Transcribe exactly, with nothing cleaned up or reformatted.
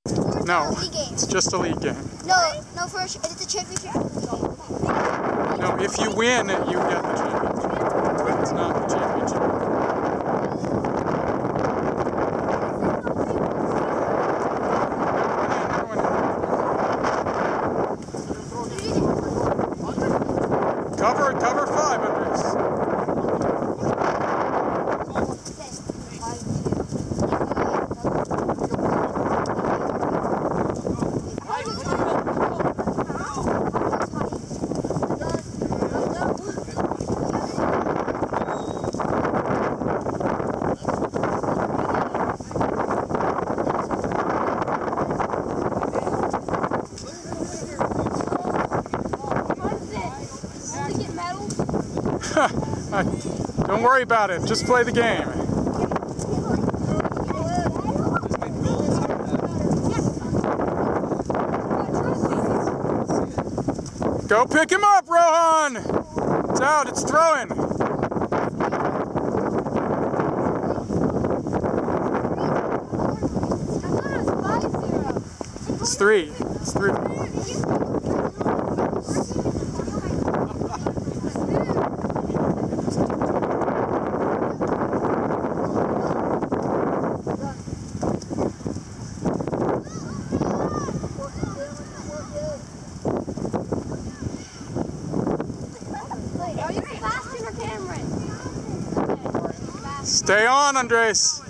No, league game. it's just a league game. No, no, for it's a championship. No, if you win, you get the championship. But it's not the championship. Cover, cover five, Andres. Don't worry about it. Just play the game. Go pick him up, Rohan! It's out. It's throwing. It's three. It's three. Stay on, Andres.